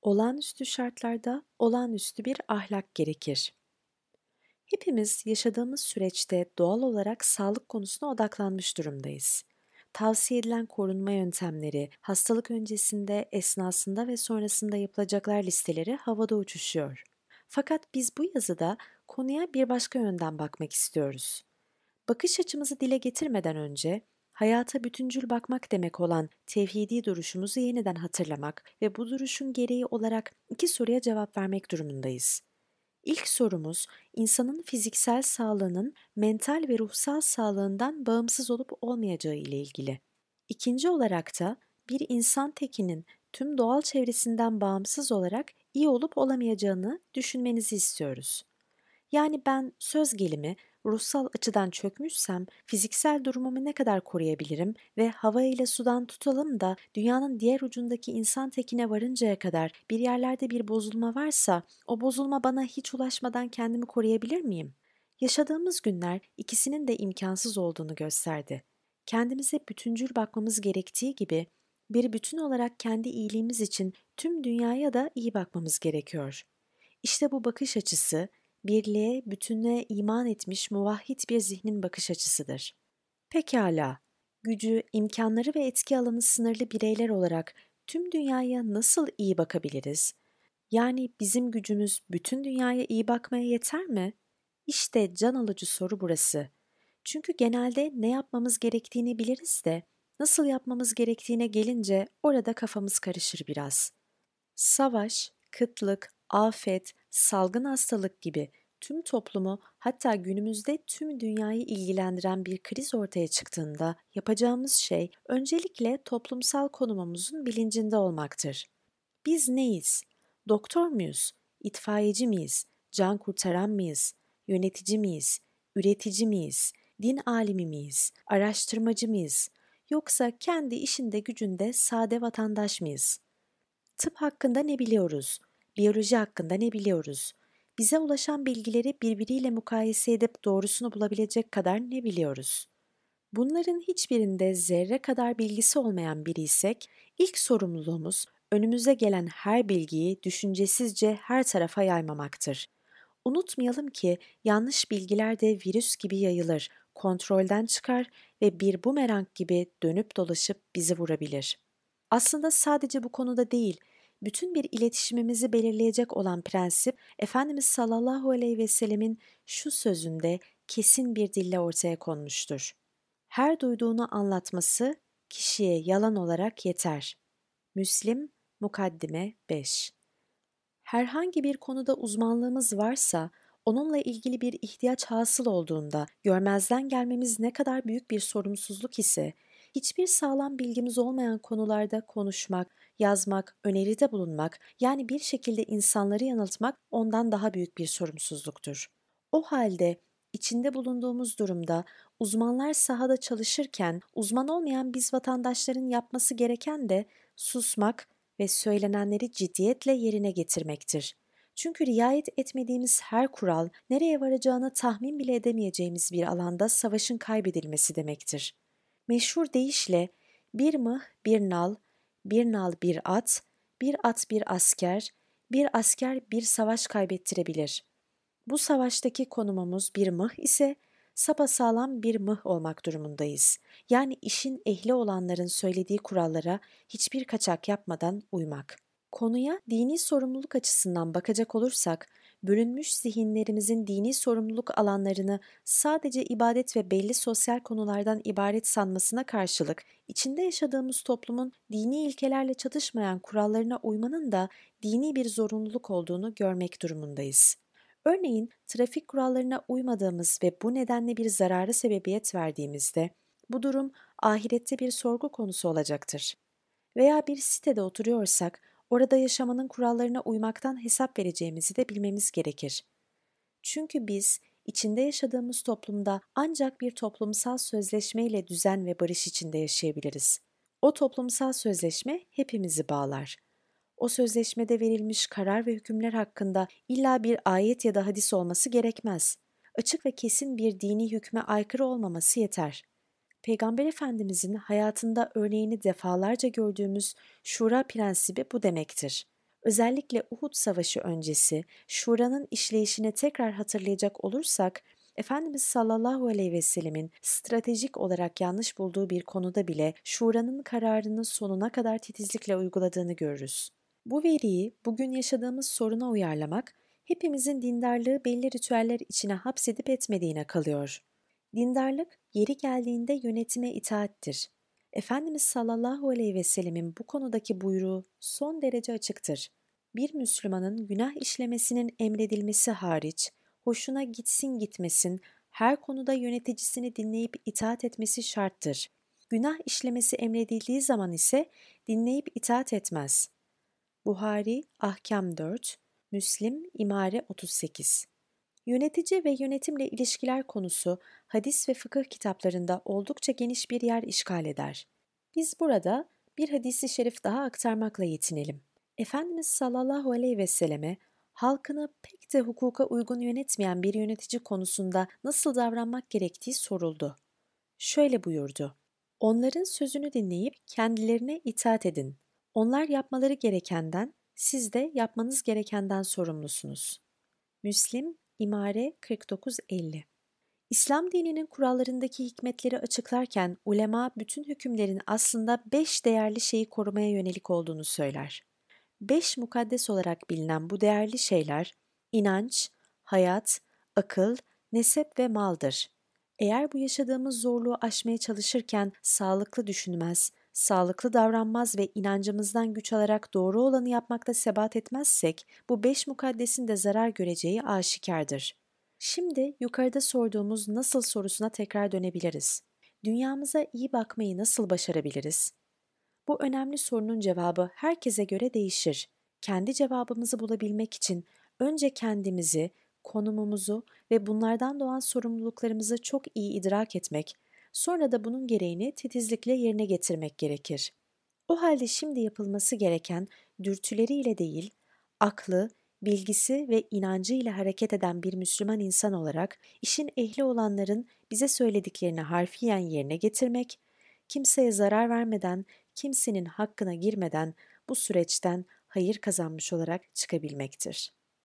Olağanüstü şartlarda olağanüstü bir ahlak gerekir. Hepimiz yaşadığımız süreçte doğal olarak sağlık konusuna odaklanmış durumdayız. Tavsiye edilen korunma yöntemleri, hastalık öncesinde, esnasında ve sonrasında yapılacaklar listeleri havada uçuşuyor. Fakat biz bu yazıda konuya bir başka yönden bakmak istiyoruz. Bakış açımızı dile getirmeden önce, hayata bütüncül bakmak demek olan tevhidi duruşumuzu yeniden hatırlamak ve bu duruşun gereği olarak iki soruya cevap vermek durumundayız. İlk sorumuz, insanın fiziksel sağlığının mental ve ruhsal sağlığından bağımsız olup olmayacağı ile ilgili. İkinci olarak da bir insan tekinin tüm doğal çevresinden bağımsız olarak iyi olup olamayacağını düşünmenizi istiyoruz. Yani ben söz gelimi ruhsal açıdan çökmüşsem fiziksel durumumu ne kadar koruyabilirim ve hava ile sudan tutalım da dünyanın diğer ucundaki insan tekine varıncaya kadar bir yerlerde bir bozulma varsa o bozulma bana hiç ulaşmadan kendimi koruyabilir miyim? Yaşadığımız günler ikisinin de imkansız olduğunu gösterdi. Kendimize bütüncül bakmamız gerektiği gibi bir bütün olarak kendi iyiliğimiz için tüm dünyaya da iyi bakmamız gerekiyor. İşte bu bakış açısı birliğe, bütünlüğe iman etmiş muvahhid bir zihnin bakış açısıdır. Pekala, gücü, imkanları ve etki alanı sınırlı bireyler olarak tüm dünyaya nasıl iyi bakabiliriz? Yani bizim gücümüz bütün dünyaya iyi bakmaya yeter mi? İşte can alıcı soru burası. Çünkü genelde ne yapmamız gerektiğini biliriz de nasıl yapmamız gerektiğine gelince orada kafamız karışır biraz. Savaş, kıtlık, afet, salgın hastalık gibi tüm toplumu hatta günümüzde tüm dünyayı ilgilendiren bir kriz ortaya çıktığında yapacağımız şey öncelikle toplumsal konumumuzun bilincinde olmaktır. Biz neyiz? Doktor muyuz? İtfaiyeci miyiz? Can kurtaran mıyız? Yönetici miyiz? Üretici miyiz? Din alimi miyiz? Araştırmacı mıyız? Yoksa kendi işinde gücünde sade vatandaş mıyız? Tıp hakkında ne biliyoruz? Biyoloji hakkında ne biliyoruz? Bize ulaşan bilgileri birbiriyle mukayese edip doğrusunu bulabilecek kadar ne biliyoruz? Bunların hiçbirinde zerre kadar bilgisi olmayan biriysek, ilk sorumluluğumuz önümüze gelen her bilgiyi düşüncesizce her tarafa yaymamaktır. Unutmayalım ki yanlış bilgiler de virüs gibi yayılır, kontrolden çıkar ve bir bumerang gibi dönüp dolaşıp bizi vurabilir. Aslında sadece bu konuda değil, bütün bir iletişimimizi belirleyecek olan prensip, Efendimiz sallallahu aleyhi ve sellemin şu sözünde kesin bir dille ortaya konmuştur. Her duyduğunu anlatması kişiye yalan olarak yeter. Müslim, Mukaddime 5. Herhangi bir konuda uzmanlığımız varsa, onunla ilgili bir ihtiyaç hasıl olduğunda görmezden gelmemiz ne kadar büyük bir sorumsuzluk ise, hiçbir sağlam bilgimiz olmayan konularda konuşmak, yazmak, öneride bulunmak, yani bir şekilde insanları yanıltmak ondan daha büyük bir sorumsuzluktur. O halde içinde bulunduğumuz durumda uzmanlar sahada çalışırken uzman olmayan biz vatandaşların yapması gereken de susmak ve söylenenleri ciddiyetle yerine getirmektir. Çünkü riayet etmediğimiz her kural nereye varacağını tahmin bile edemeyeceğimiz bir alanda savaşın kaybedilmesi demektir. Meşhur deyişle bir mıh bir nal, bir nal bir at, bir at bir asker, bir asker bir savaş kaybettirebilir. Bu savaştaki konumumuz bir mıh ise sapasağlam bir mıh olmak durumundayız. Yani işin ehli olanların söylediği kurallara hiçbir kaçak yapmadan uymak. Konuya dini sorumluluk açısından bakacak olursak, bölünmüş zihinlerimizin dini sorumluluk alanlarını sadece ibadet ve belli sosyal konulardan ibaret sanmasına karşılık, içinde yaşadığımız toplumun dini ilkelerle çatışmayan kurallarına uymanın da dini bir zorunluluk olduğunu görmek durumundayız. Örneğin trafik kurallarına uymadığımız ve bu nedenle bir zararı sebebiyet verdiğimizde bu durum ahirette bir sorgu konusu olacaktır. Veya bir sitede oturuyorsak orada yaşamanın kurallarına uymaktan hesap vereceğimizi de bilmemiz gerekir. Çünkü biz içinde yaşadığımız toplumda ancak bir toplumsal sözleşmeyle düzen ve barış içinde yaşayabiliriz. O toplumsal sözleşme hepimizi bağlar. O sözleşmede verilmiş karar ve hükümler hakkında illa bir ayet ya da hadis olması gerekmez. Açık ve kesin bir dini hükme aykırı olmaması yeter. Peygamber Efendimizin hayatında örneğini defalarca gördüğümüz şura prensibi bu demektir. Özellikle Uhud Savaşı öncesi Şura'nın işleyişini tekrar hatırlayacak olursak, Efendimiz sallallahu aleyhi ve sellemin stratejik olarak yanlış bulduğu bir konuda bile Şura'nın kararını sonuna kadar titizlikle uyguladığını görürüz. Bu veriyi bugün yaşadığımız soruna uyarlamak, hepimizin dindarlığı belli ritüeller içine hapsedip etmediğine kalıyor. Dindarlık, yeri geldiğinde yönetime itaattir. Efendimiz sallallahu aleyhi ve sellemin bu konudaki buyruğu son derece açıktır. Bir Müslümanın günah işlemesinin emredilmesi hariç, hoşuna gitsin gitmesin, her konuda yöneticisini dinleyip itaat etmesi şarttır. Günah işlemesi emredildiği zaman ise dinleyip itaat etmez. Buhari, Ahkam 4, Müslim, İmare 38. Yönetici ve yönetimle ilişkiler konusu hadis ve fıkıh kitaplarında oldukça geniş bir yer işgal eder. Biz burada bir hadisi şerif daha aktarmakla yetinelim. Efendimiz sallallahu aleyhi ve selleme halkını pek de hukuka uygun yönetmeyen bir yönetici konusunda nasıl davranmak gerektiği soruldu. Şöyle buyurdu: "Onların sözünü dinleyip kendilerine itaat edin. Onlar yapmaları gerekenden, siz de yapmanız gerekenden sorumlusunuz." Müslim, İmare 49-50. İslam dininin kurallarındaki hikmetleri açıklarken ulema bütün hükümlerin aslında 5 değerli şeyi korumaya yönelik olduğunu söyler. 5 mukaddes olarak bilinen bu değerli şeyler inanç, hayat, akıl, nesep ve maldır. Eğer bu yaşadığımız zorluğu aşmaya çalışırken sağlıklı düşünmez, sağlıklı davranmaz ve inancımızdan güç alarak doğru olanı yapmakta sebat etmezsek, bu 5 mukaddesin de zarar göreceği aşikardır. Şimdi yukarıda sorduğumuz nasıl sorusuna tekrar dönebiliriz. Dünyamıza iyi bakmayı nasıl başarabiliriz? Bu önemli sorunun cevabı herkese göre değişir. Kendi cevabımızı bulabilmek için önce kendimizi, konumumuzu ve bunlardan doğan sorumluluklarımızı çok iyi idrak etmek, sonra da bunun gereğini titizlikle yerine getirmek gerekir. O halde şimdi yapılması gereken dürtüleriyle değil, aklı, bilgisi ve inancıyla hareket eden bir Müslüman insan olarak işin ehli olanların bize söylediklerini harfiyen yerine getirmek, kimseye zarar vermeden, kimsenin hakkına girmeden bu süreçten hayır kazanmış olarak çıkabilmektir.